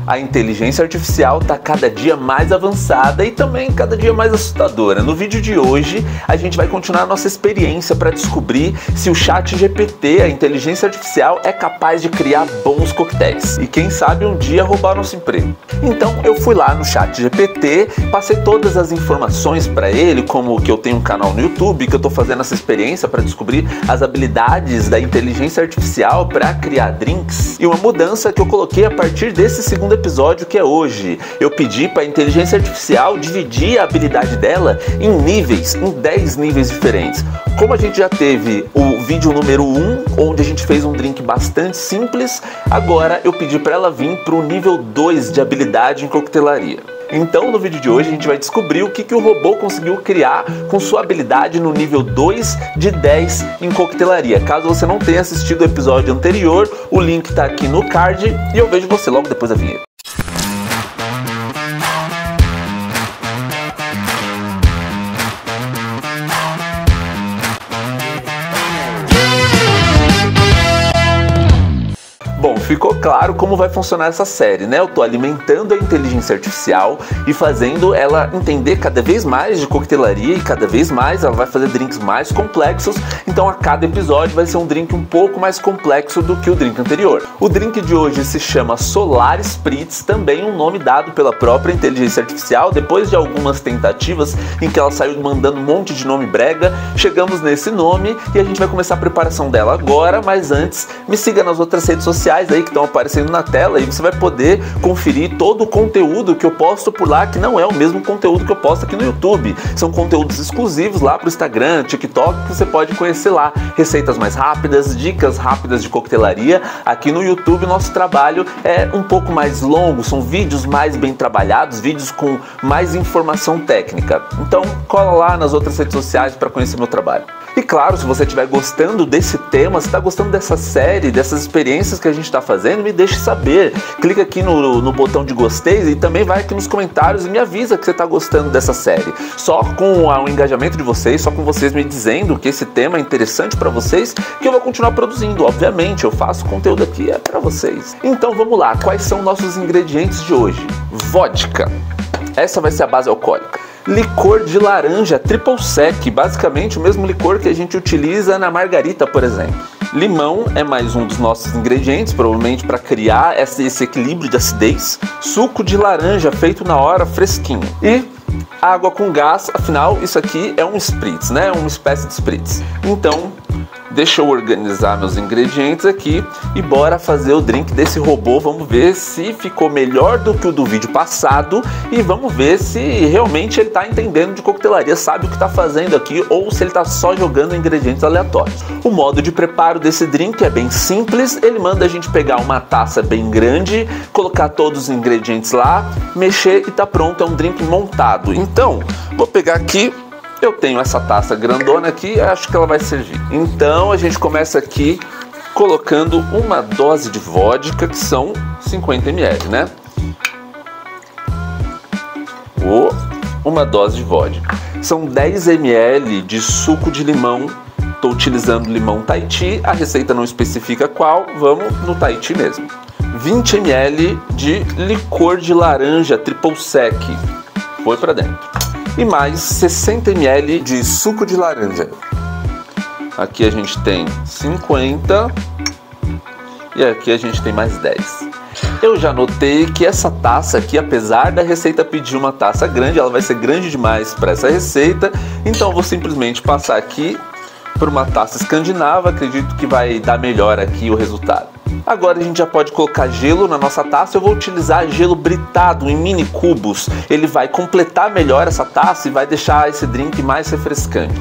A inteligência artificial está cada dia mais avançada e também cada dia mais assustadora. No vídeo de hoje, a gente vai continuar a nossa experiência para descobrir se o ChatGPT, a inteligência artificial, é capaz de criar bons coquetéis. E quem sabe um dia roubar nosso emprego. Então eu fui lá no ChatGPT, passei todas as informações para ele, como que eu tenho um canal no YouTube, que eu estou fazendo essa experiência para descobrir as habilidades da inteligência artificial para criar drinks. E uma mudança que eu coloquei a partir desse segundo episódio, que é hoje. Eu pedi para a inteligência artificial dividir a habilidade dela em níveis, em 10 níveis diferentes. Como a gente já teve o vídeo número 1, onde a gente fez um drink bastante simples, agora eu pedi para ela vir para o nível 2 de habilidade em coquetelaria. Então, no vídeo de hoje, a gente vai descobrir o que o robô conseguiu criar com sua habilidade no nível 2 de 10 em coquetelaria. Caso você não tenha assistido o episódio anterior, o link está aqui no card e eu vejo você logo depois da vinheta. Bom, ficou claro como vai funcionar essa série, né? Eu tô alimentando a inteligência artificial e fazendo ela entender cada vez mais de coquetelaria e cada vez mais ela vai fazer drinks mais complexos, então a cada episódio vai ser um drink um pouco mais complexo do que o drink anterior. O drink de hoje se chama Solar Spritz, também um nome dado pela própria inteligência artificial. Depois de algumas tentativas em que ela saiu mandando um monte de nome brega, chegamos nesse nome e a gente vai começar a preparação dela agora, mas antes, me siga nas outras redes sociais aí que estão aparecendo na tela e você vai poder conferir todo o conteúdo que eu posto por lá, que não é o mesmo conteúdo que eu posto aqui no YouTube. São conteúdos exclusivos lá pro Instagram, TikTok, que você pode conhecer lá. Receitas mais rápidas, dicas rápidas de coquetelaria. Aqui no YouTube nosso trabalho é um pouco mais longo, são vídeos mais bem trabalhados, vídeos com mais informação técnica. Então cola lá nas outras redes sociais para conhecer meu trabalho. E claro, se você estiver gostando desse tema, se está gostando dessa série, dessas experiências que a gente está fazendo, me deixe saber. Clica aqui no botão de gostei e também vai aqui nos comentários e me avisa que você está gostando dessa série. Só com o engajamento de vocês, só com vocês me dizendo que esse tema é interessante para vocês, que eu vou continuar produzindo. Obviamente, eu faço conteúdo aqui para vocês. Então vamos lá, quais são nossos ingredientes de hoje? Vodka. Essa vai ser a base alcoólica. Licor de laranja triple sec, basicamente o mesmo licor que a gente utiliza na margarita, por exemplo. Limão é mais um dos nossos ingredientes, provavelmente para criar esse equilíbrio de acidez. Suco de laranja feito na hora, fresquinho. E água com gás, afinal isso aqui é um spritz, né? Uma espécie de spritz. Então, deixa eu organizar meus ingredientes aqui e bora fazer o drink desse robô. Vamos ver se ficou melhor do que o do vídeo passado e vamos ver se realmente ele está entendendo de coquetelaria, sabe o que está fazendo aqui ou se ele está só jogando ingredientes aleatórios. O modo de preparo desse drink é bem simples, ele manda a gente pegar uma taça bem grande, colocar todos os ingredientes lá, mexer e tá pronto, é um drink montado. Então, vou pegar aqui. Eu tenho essa taça grandona aqui, acho que ela vai servir. Então a gente começa aqui colocando uma dose de vodka, que são 50 ml, né? Uma dose de vodka. São 10 ml de suco de limão. Estou utilizando limão Tahiti, a receita não especifica qual, vamos no Tahiti mesmo. 20 ml de licor de laranja triple sec. Foi para dentro. E mais 60 ml de suco de laranja. Aqui a gente tem 50 e aqui a gente tem mais 10. Eu já notei que essa taça aqui, apesar da receita pedir uma taça grande, ela vai ser grande demais para essa receita, então eu vou simplesmente passar aqui por uma taça escandinava, acredito que vai dar melhor aqui o resultado. Agora a gente já pode colocar gelo na nossa taça. Eu vou utilizar gelo britado em mini cubos. Ele vai completar melhor essa taça e vai deixar esse drink mais refrescante.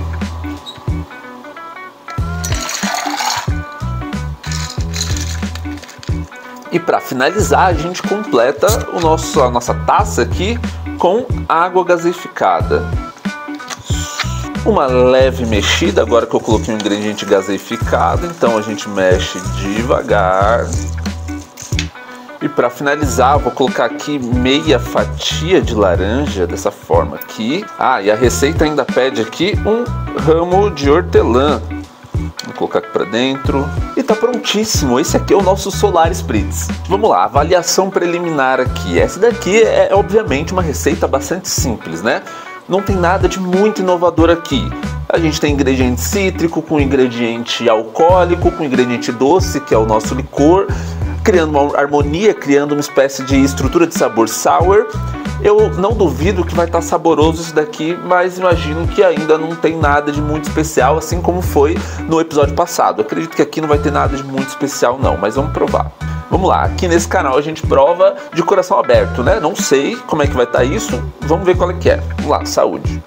E para finalizar, a gente completa a nossa taça aqui com água gaseificada. Uma leve mexida, agora que eu coloquei um ingrediente gaseificado, então a gente mexe devagar. E para finalizar, vou colocar aqui meia fatia de laranja, dessa forma aqui. Ah, e a receita ainda pede aqui um ramo de hortelã. Vou colocar aqui para dentro. E tá prontíssimo, esse aqui é o nosso Solar Spritz. Vamos lá, avaliação preliminar aqui. Essa daqui é obviamente uma receita bastante simples, né? Não tem nada de muito inovador aqui. A gente tem ingrediente cítrico, com ingrediente alcoólico, com ingrediente doce, que é o nosso licor, criando uma harmonia, criando uma espécie de estrutura de sabor sour. Eu não duvido que vai estar saboroso isso daqui, mas imagino que ainda não tem nada de muito especial, assim como foi no episódio passado. Acredito que aqui não vai ter nada de muito especial não, mas vamos provar. Vamos lá, aqui nesse canal a gente prova de coração aberto, né? Não sei como é que vai estar isso, vamos ver qual é que é. Vamos lá, saúde.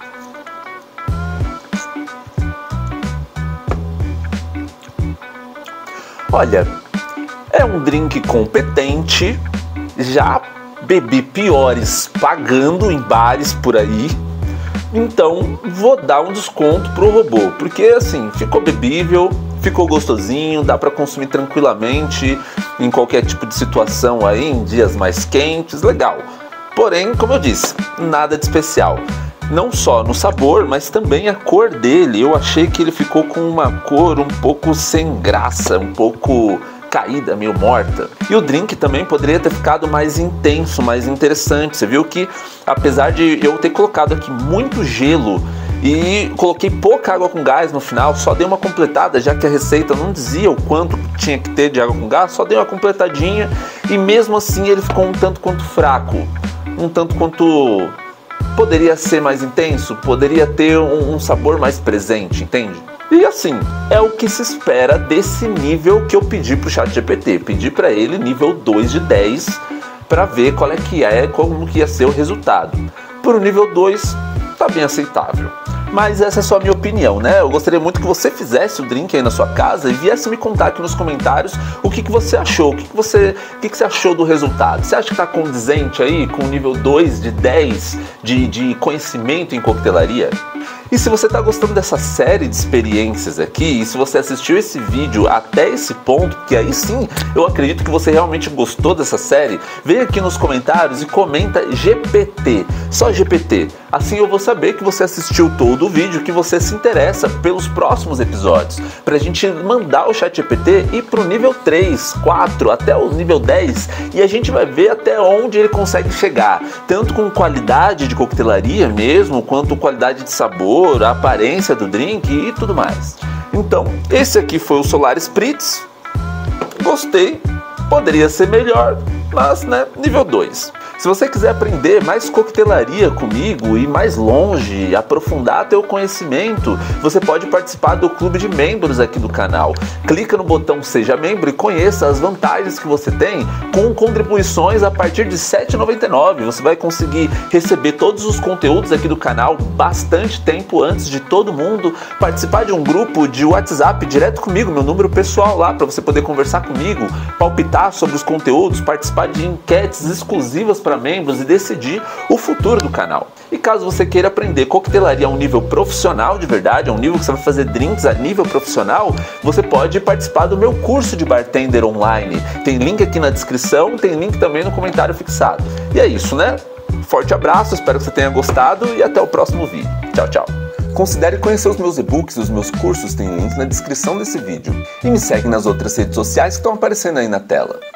Olha, é um drink competente, já bebi piores pagando em bares por aí, então vou dar um desconto pro robô, porque assim, ficou bebível, ficou gostosinho, dá para consumir tranquilamente em qualquer tipo de situação aí, em dias mais quentes, legal. Porém, como eu disse, nada de especial. Não só no sabor, mas também a cor dele. Eu achei que ele ficou com uma cor um pouco sem graça, um pouco caída, meio morta. E o drink também poderia ter ficado mais intenso, mais interessante. Você viu que, apesar de eu ter colocado aqui muito gelo e coloquei pouca água com gás no final, só dei uma completada, já que a receita não dizia o quanto tinha que ter de água com gás, só dei uma completadinha e mesmo assim ele ficou um tanto quanto fraco, um tanto quanto... Poderia ser mais intenso, poderia ter um sabor mais presente, entende? E assim, é o que se espera desse nível que eu pedi pro ChatGPT. Pedi para ele nível 2 de 10 para ver qual é que como que ia ser o resultado. Pro nível 2, tá bem aceitável. Mas essa é só a minha opinião, né? Eu gostaria muito que você fizesse o drink aí na sua casa e viesse me contar aqui nos comentários o que você achou, o que você achou do resultado. Você acha que tá condizente aí com o nível 2 de 10 de conhecimento em coquetelaria? E se você está gostando dessa série de experiências aqui, e se você assistiu esse vídeo até esse ponto, que aí sim eu acredito que você realmente gostou dessa série, vem aqui nos comentários e comenta GPT, só GPT. Assim eu vou saber que você assistiu todo o vídeo, que você se interessa pelos próximos episódios, pra gente mandar o ChatGPT ir pro nível 3, 4, até o nível 10, e a gente vai ver até onde ele consegue chegar, tanto com qualidade de coquetelaria mesmo, quanto qualidade de sabor, a aparência do drink e tudo mais. Então, esse aqui foi o Solar Spritz. Gostei, poderia ser melhor, mas né, nível 2. Se você quiser aprender mais coquetelaria comigo, ir mais longe, aprofundar teu conhecimento, você pode participar do clube de membros aqui do canal. Clica no botão Seja Membro e conheça as vantagens que você tem com contribuições a partir de R$ 7,99. Você vai conseguir receber todos os conteúdos aqui do canal bastante tempo antes de todo mundo, participar de um grupo de WhatsApp direto comigo, meu número pessoal lá, para você poder conversar comigo, palpitar sobre os conteúdos, participar de enquetes exclusivas para membros e decidir o futuro do canal. E caso você queira aprender coquetelaria a um nível profissional de verdade, a um nível que você vai fazer drinks a nível profissional, você pode participar do meu curso de bartender online. Tem link aqui na descrição, tem link também no comentário fixado. E é isso, né? Forte abraço, espero que você tenha gostado e até o próximo vídeo. Tchau, tchau. Considere conhecer os meus e-books e os meus cursos, tem link na descrição desse vídeo. E me segue nas outras redes sociais que estão aparecendo aí na tela.